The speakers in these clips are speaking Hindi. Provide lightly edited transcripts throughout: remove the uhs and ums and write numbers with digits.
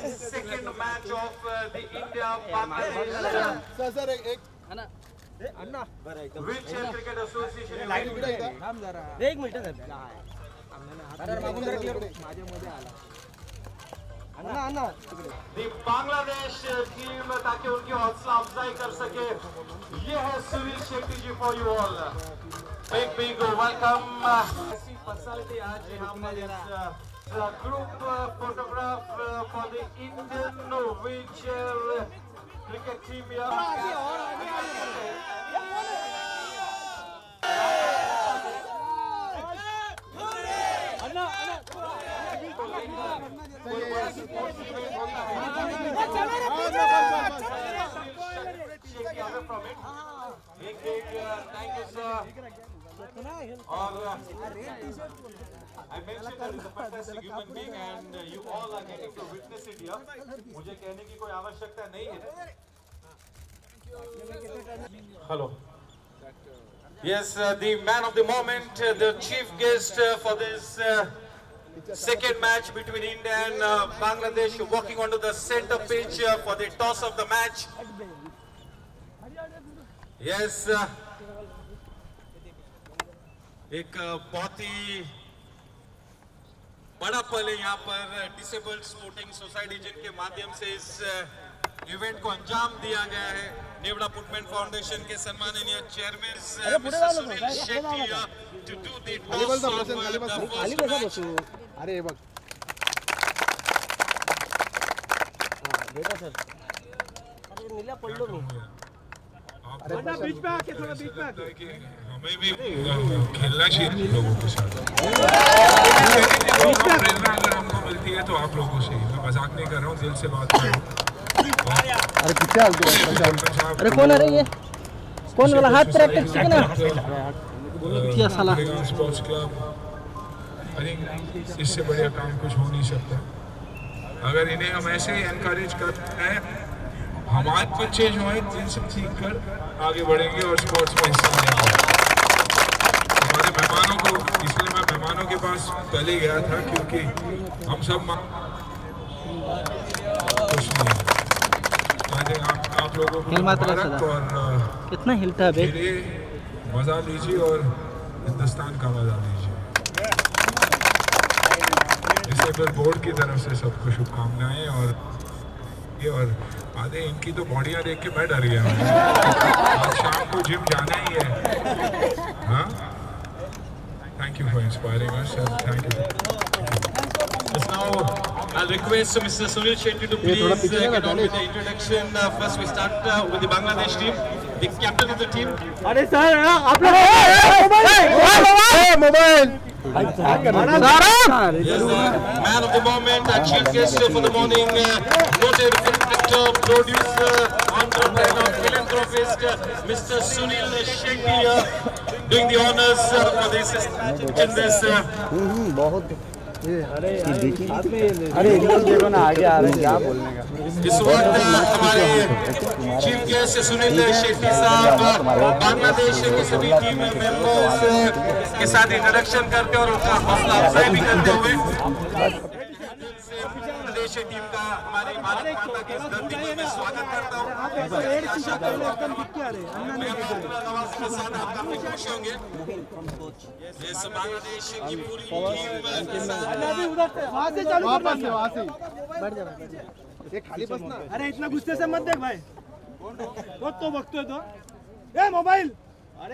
second match of the India-Bangladesh Wheelchair Cricket Association event. The Bangladesh team ताकि उनकी हौसला अफजाई कर सके, ये है सुनील शेट्टी जी for you all. Big welcome. Personality आज यहाँ पर इस group photograph for the Indian wheelchair cricket team here. Thank you, sir. I mentioned that he's a fantastic human being and you all are getting to witness it here. मुझे कहने की कोई आवश्यकता नहीं है. Hello. Yes, the man of the moment, the chief guest for this second match between India and Bangladesh, walking onto the center pitch for the toss of the match. Yes, एक बहुत ही बड़ा पल है यहाँ पर डिसेबल्ड स्पोर्टिंग सोसाइटी जिनके माध्यम से इस इवेंट को अंजाम दिया गया है. नेवड़ा पुटमैन फाउंडेशन के सम्माननीय chairman mister Sunil Shetty to do the toss of the first match. अरे बघ बेटा सर अरे नीला पडलो मी. अरे बीच पे आके थोड़ा बीच पे आके हमें भी खेलना चाहिए लोगों के साथ. प्रेरणा अगर हमको मिलती है तो आप लोगों से. मैं मजाक नहीं कर रहा हूँ, दिल से बात कर रहा हूँ. अरे कितना अरे कौन है ये कौन वाला हाथ पर अटैक किया ना क्या साला स्पोर्ट्स क्लब. आई थिंक इससे बढ़िया काम कुछ हो नहीं सकता. अगर इन्हें हम ऐसे ही एनकरेज करते हैं, हमारे बच्चे जो हैं जिनसे सीख कर आगे बढ़ेंगे और स्पोर्ट्स में हिस्सा लेंगे. हमारे मेहमानों को, इसलिए मैं मेहमानों के पास पहले गया था क्योंकि हम सब कुछ नहीं. आप लोगों को और कितना हिलता है मजा लीजिए और हिंदुस्तान का मजा लीजिए. डिसेबल बोर्ड की तरफ से सबको शुभकामनाएं. और आधे इनकी तो बॉडियां देख के मैं डर गया. आज शाम को जिम जाना ही है. हाँ, thank you for inspiring us and thank you. Now I'll request Mr. Sunil Shetty to please get on with the introduction. First we start with the Bangladesh team, the captain of the team. अरे सर आप लोग mobile Yes, man of the moment, chief guest for the morning, noted actor, producer, entrepreneur, philanthropist, Mr. Sunil Shetty, doing the honors for this in this. बहुत अरे एकदम देखो ना आगे आ रहे हैं क्या बोलने का. इस वक्त हमारे चीफ गेस्ट सुनील शेट्टी साहब बांग्लादेश के सभी टीम मेंबर्स के साथ इंट्रोडक्शन करते और उनका हौसला अफजाई भी करते हुए बांग्लादेश टीम का हमारी भारत माता की इस धरती पर मैं स्वागत करता हूँ. नवाज के साथ आप काफी खुश होंगे. इस बांग्लादेश की पूरी टीम के साथ ये खाली बस ना. अरे इतना गुस्से से मत देख भाई. तो बघतोय तो ए मोबाईल. अरे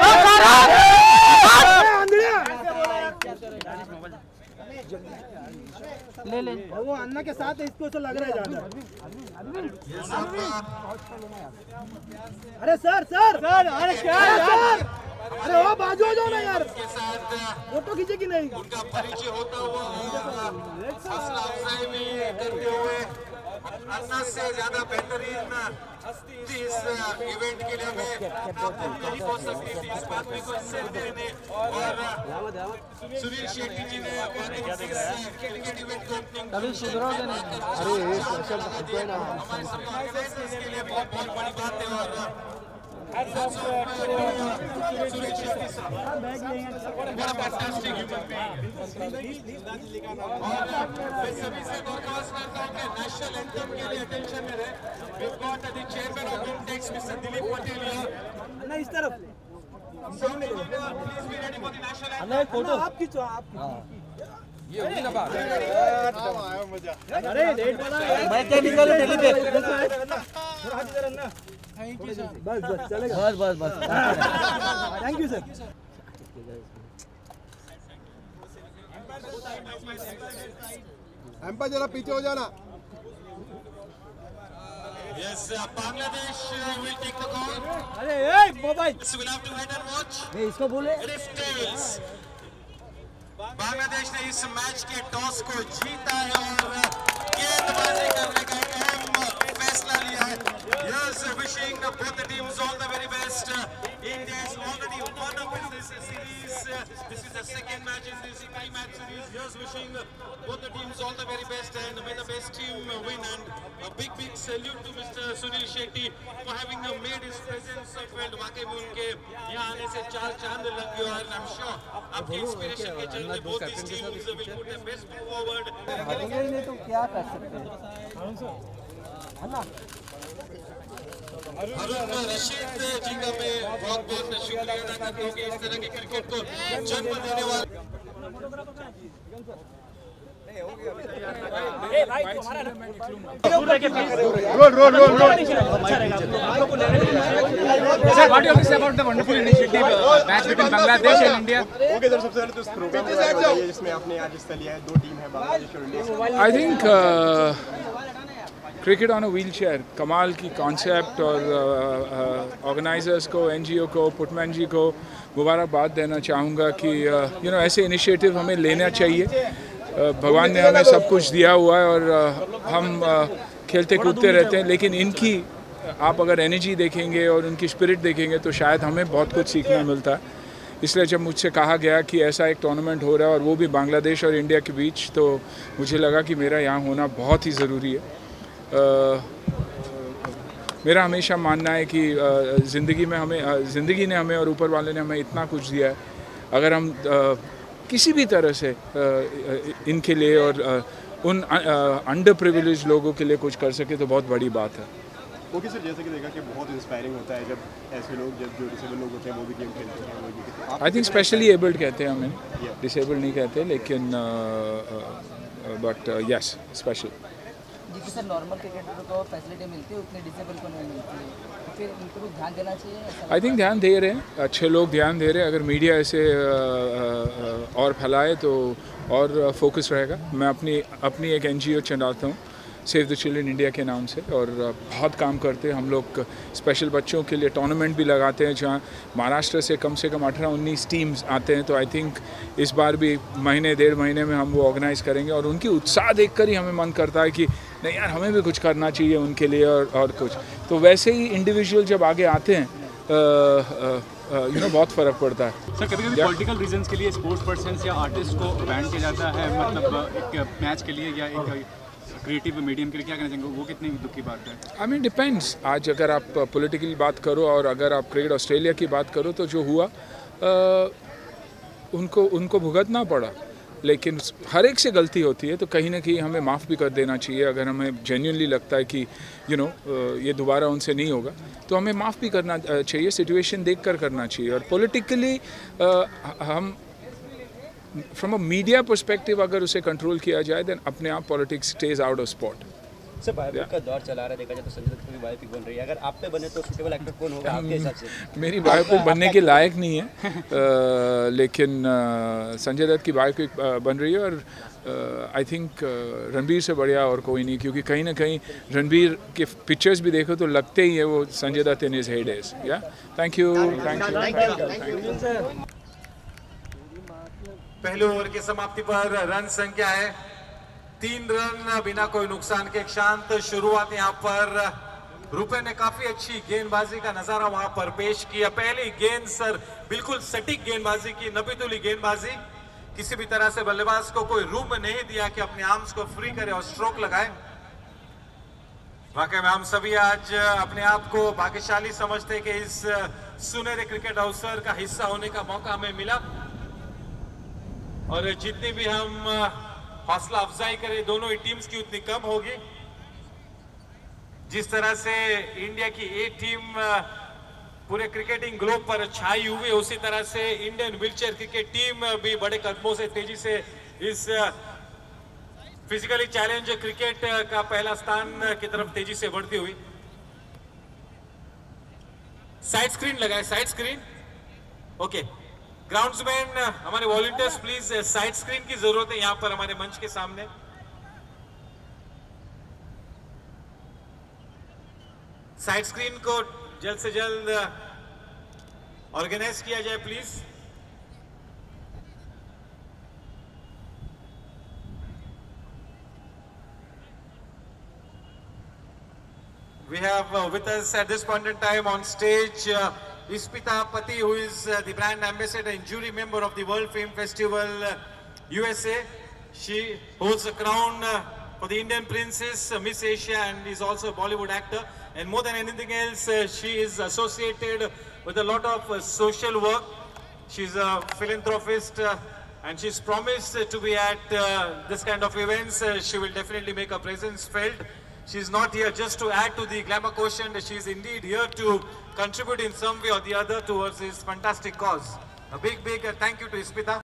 ले वो अन्ना के साथ है, इसको तो लग रहा है ज्यादा. अरे सर अरे क्या यार. अरे वो बाजू हो जाओ ना यार. फोटो खींचे कि नहीं. उनका परिचय होता हुआ हौसला अफजाई भी करते हुए अन्ना से ज्यादा बेहतरीन इस इवेंट के लिए हमें नहीं हो सकती थी. इस बात में कोई सिर देने और सुनील शेट्टी जी ने क्रिकेट इवेंट को अभी सुधरोगे नहीं. अरे हमारे सब ऑर्गेनाइजर्स के लिए बहुत बड़ी बात है. और fantastic human being. और मैं सभी से दरख्वास्त करता हूँ कि नेशनल एंथम के लिए अटेंशन में रहे. We've got the chairman of Intex, Mr. Dilip Patel here. ना इस तरफ. Sound engineer, please be ready for the national anthem. ना फोटो आप खींचो आप. ये होगी ना बात. अरे लेट वाला मैं क्या निकालूं टेली पे. हाथ इधर ना. Thank you sir. बस चलेगा. बस. Thank you sir. एम्पायर जरा पीछे हो जाना. Yes, Bangladesh will take the call. अरे mobile. So we'll have to wait and watch. इसको बोले. It is tails. बांग्लादेश ने इस मैच के टॉस को जीता है और गेंदबाजी करने का एक अहम फैसला लिया है. Yes, wishing both the teams all the very best. India has already won up in this series. This is the second match in this three-match series. Yes, wishing both the teams all the very best and may the best team win. And a big salute to Mr. Sunil Shetty for having made his presence felt. वाकई में उनके यहाँ आने से चार चांद लग गए और I'm sure आपके इंस्पिरेशन के चलते both these teams will put their best forward. नहीं तो क्या कर सकते हैं. है ना. हारून रशीद जी का मैं बहुत शुक्रिया अदा करता हूँ कि इस तरह के क्रिकेट को जन्म देने वाले. Sir, what do you have to say about the wonderful initiative match between Bangladesh and India? Okay sir, सबसे पहले तो इस प्रोग्राम को बताइए जिसमें आपने आज हिस्सा लिया है. 2 टीम है बांग्लादेश और India. I think cricket on a wheelchair कमाल की कॉन्सेप्ट और ऑर्गेनाइजर्स को, एनजीओ को, पुटमैन जी को मुबारकबाद देना चाहूँगा कि ऐसे इनिशिएटिव हमें लेना चाहिए. भगवान ने हमें सब कुछ दिया हुआ है और हम खेलते कूदते रहते हैं, लेकिन इनकी आप अगर एनर्जी देखेंगे और उनकी स्पिरिट देखेंगे तो शायद हमें बहुत कुछ सीखना मिलता है. इसलिए जब मुझसे कहा गया कि ऐसा एक टूर्नामेंट हो रहा है और वो भी बांग्लादेश और इंडिया के बीच, तो मुझे लगा कि मेरा यहाँ होना बहुत ही ज़रूरी है. मेरा हमेशा मानना है कि ज़िंदगी ने हमें और ऊपर वाले ने हमें इतना कुछ दिया है. अगर हम किसी भी तरह से इनके लिए और उन अंडर प्रिविलेज लोगों के लिए कुछ कर सके तो बहुत बड़ी बात है. ओके सर, जैसे कि देखा कि बहुत इंस्पायरिंग होता है जब ऐसे लोग, जब जो डिसेबल लोग होते हैं वो भी गेम खेलते हैं. आई थिंक स्पेशली एबल्ड कहते हैं हमें, डिसेबल्ड नहीं कहते, लेकिन बट यस स्पेशल. जी कि सर नॉर्मल क्रिकेटर को फैसिलिटी मिलती है उतनी डिसेबल को नहीं मिलती है, तो फिर इनको भी ध्यान देना चाहिए. आई थिंक ध्यान दे रहे हैं, अच्छे लोग ध्यान दे रहे हैं. अगर मीडिया ऐसे और फैलाए तो और फोकस रहेगा. मैं अपनी एक एनजीओ चलाता हूँ, सेव द चिल्ड्रन इंडिया के नाम से, और बहुत काम करते हैं हम लोग. स्पेशल बच्चों के लिए टूर्नामेंट भी लगाते हैं जहाँ महाराष्ट्र से कम 18-19 टीम्स आते हैं. तो आई थिंक इस बार भी महीने 1.5 महीने में हम वो ऑर्गेनाइज़ करेंगे और उनकी उत्साह देखकर ही हमें मन करता है कि नहीं यार हमें भी कुछ करना चाहिए उनके लिए और कुछ. तो वैसे ही इंडिविजुअल जब आगे आते हैं बहुत फ़र्क पड़ता है. सर कभी-कभी पॉलिटिकल रीजंस के लिए स्पोर्ट्स पर्सन्स या आर्टिस्ट को बैन किया जाता है, मतलब एक मैच के लिए या एक क्रिएटिव मीडियम के लिए, क्या कहना चाहेंगे, वो कितनी दुख की बात है? I mean depends. आज अगर आप पॉलिटिकल बात करो और अगर आप क्रिकेट ऑस्ट्रेलिया की बात करो तो जो हुआ उनको भुगतना पड़ा, लेकिन हर एक से गलती होती है तो कहीं ना कहीं हमें माफ़ भी कर देना चाहिए. अगर हमें जेन्युइनली लगता है कि ये दोबारा उनसे नहीं होगा तो हमें माफ़ भी करना चाहिए. सिचुएशन देखकर करना चाहिए. और पॉलिटिकली हम फ्रॉम अ मीडिया पर्सपेक्टिव अगर उसे कंट्रोल किया जाए देन अपने आप politics stage out of spot. Sir biopic का दौर चला रहा है, देखा जाए तो संजय दत्त की बायोपिक बन रही है. अगर आप पे बने तो सुटेबल एक्टर कौन होगा आपके हिसाब से? मेरी बायोपिक बनने के लायक नहीं है, लेकिन संजय दत्त की बायोपिक बन रही है और आई थिंक रणबीर से बढ़िया और कोई नहीं, क्योंकि कहीं ना कहीं रणबीर के पिक्चर्स भी देखो तो लगते ही है वो Sanjay Dutt in his heydays. Yeah thank you. पहले ओवर की समाप्ति पर रन संख्या है 3 रन बिना कोई नुकसान के. एक शांत शुरुआत यहाँ पर रुपए ने काफी अच्छी गेंदबाजी का नजारा वहां पर पेश किया. पहली गेंद सर बिल्कुल सटीक गेंदबाजी की, नबीतुली गेंदबाजी. किसी भी तरह से बल्लेबाज को कोई रूम नहीं दिया कि अपने आर्म्स को फ्री करे और स्ट्रोक लगाए. 1 वाकई में हम सभी आज अपने आप को भाग्यशाली समझते हैं कि इस सुनहरे क्रिकेट अवसर का हिस्सा होने का मौका हमें मिला। और जितनी भी हम हौसला अफजाई करें दोनों ही टीम्स की उतनी कम होगी। जिस तरह से इंडिया की ए टीम पूरे क्रिकेटिंग ग्लोब पर छाई हुई, उसी तरह से इंडियन व्हीलचेयर क्रिकेट टीम भी बड़े कदमों से तेजी से इस फिजिकली चैलेंज क्रिकेट का पहला स्थान की तरफ तेजी से बढ़ती हुई। साइड स्क्रीन लगाए, साइड स्क्रीन। ओके, ग्राउंड्समैन हमारे वॉलंटियर्स प्लीज साइड स्क्रीन की जरूरत है यहां पर हमारे मंच के सामने। साइड स्क्रीन को जल्द से जल्द ऑर्गेनाइज किया जाए please. We have with us at this point in time on stage Ispita Pati, who is the brand ambassador and jury member of the World Film Festival USA. She holds a crown for the Indian Princess, Miss Asia, and is also a Bollywood actor. And more than anything else, she is associated with a lot of social work. She's a philanthropist and she's promised to be at this kind of events. She will definitely make her presence felt. She's not here just to add to the glamour quotient. She's indeed here to contribute in some way or the other towards this fantastic cause. A big thank you to Ispita.